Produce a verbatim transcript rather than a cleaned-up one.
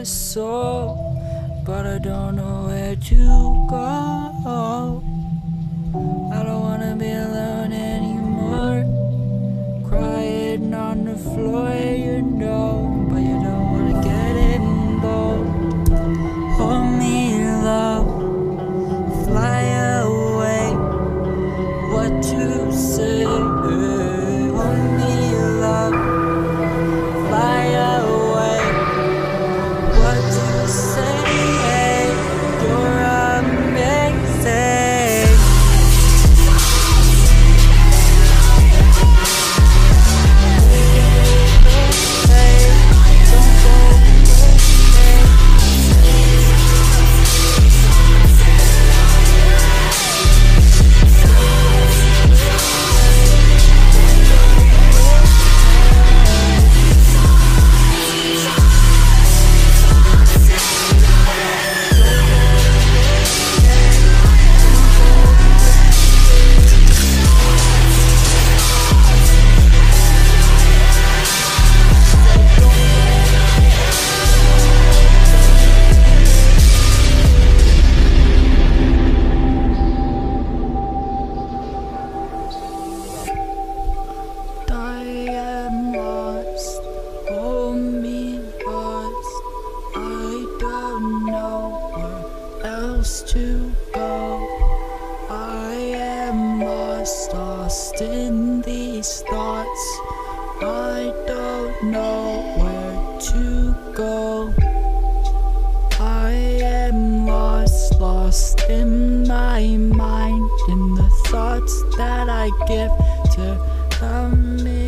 soul, but I don't know where to go. I don't wanna be alone anymore, crying on the floor, you know, but you don't wanna get involved. Hold me, love, fly away, what to say. Hold me, love, fly away, what to say. You're amazing. To go, I am lost, lost in these thoughts. I don't know where to go. I am lost, lost in my mind, in the thoughts that I give to me.